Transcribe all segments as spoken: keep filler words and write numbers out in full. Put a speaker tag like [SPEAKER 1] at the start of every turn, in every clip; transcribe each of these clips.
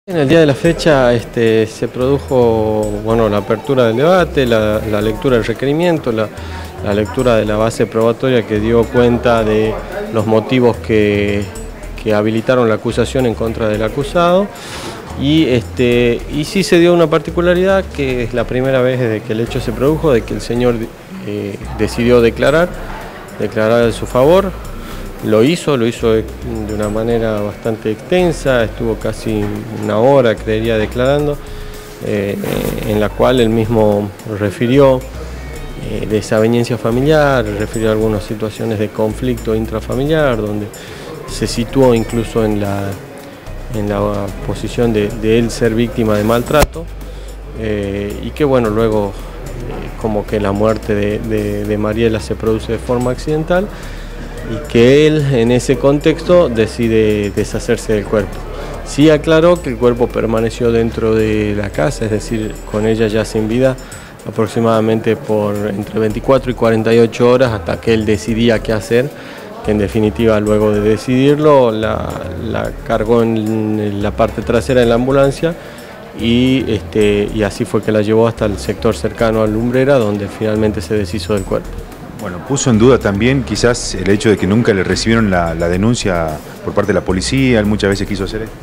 [SPEAKER 1] En el día de la fecha este, se produjo bueno, la apertura del debate, la, la lectura del requerimiento, la, la lectura de la base probatoria que dio cuenta de los motivos que, que habilitaron la acusación en contra del acusado. Y, este, y sí se dio una particularidad, que es la primera vez desde que el hecho se produjo, de que el señor eh, decidió declarar, declarar a su favor. Lo hizo, lo hizo de una manera bastante extensa, estuvo casi una hora, creería, declarando, eh, en la cual él mismo refirió eh, desaveniencia familiar, refirió algunas situaciones de conflicto intrafamiliar, donde se situó incluso en la, en la posición de, de él ser víctima de maltrato, eh, y que bueno, luego eh, como que la muerte de, de, de Mariela se produce de forma accidental, y que él en ese contexto decide deshacerse del cuerpo. Sí aclaró que el cuerpo permaneció dentro de la casa, es decir, con ella ya sin vida, aproximadamente por entre veinticuatro y cuarenta y ocho horas hasta que él decidía qué hacer, que en definitiva luego de decidirlo la, la cargó en la parte trasera de la ambulancia y, este, y así fue que la llevó hasta el sector cercano a Lumbrera, donde finalmente se deshizo del cuerpo.
[SPEAKER 2] Bueno, puso en duda también quizás el hecho de que nunca le recibieron la, la denuncia por parte de la policía, él muchas veces quiso hacer esto.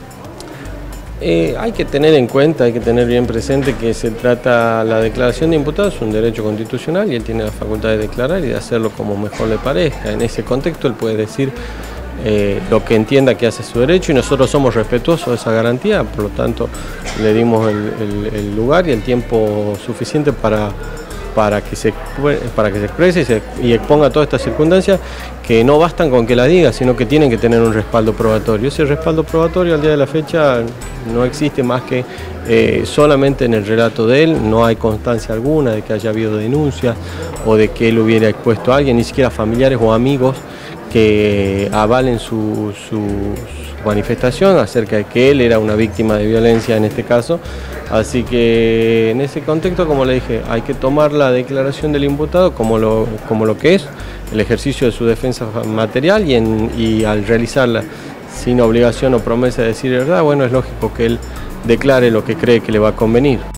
[SPEAKER 1] Eh, hay que tener en cuenta, hay que tener bien presente que se trata, la declaración de imputado es un derecho constitucional y él tiene la facultad de declarar y de hacerlo como mejor le parezca. En ese contexto él puede decir eh, lo que entienda que hace su derecho y nosotros somos respetuosos de esa garantía, por lo tanto le dimos el, el, el lugar y el tiempo suficiente para... Para que, se, para que se exprese y, se, y exponga todas estas circunstancias que no bastan con que la diga, sino que tienen que tener un respaldo probatorio. Ese respaldo probatorio al día de la fecha no existe más que eh, solamente en el relato de él, no hay constancia alguna de que haya habido denuncias o de que él hubiera expuesto a alguien, ni siquiera familiares o amigos que avalen su, su, su manifestación acerca de que él era una víctima de violencia en este caso. Así que en ese contexto, como le dije, hay que tomar la declaración del imputado como lo, como lo que es, el ejercicio de su defensa material y, en, y al realizarla sin obligación o promesa de decir verdad, bueno, es lógico que él declare lo que cree que le va a convenir.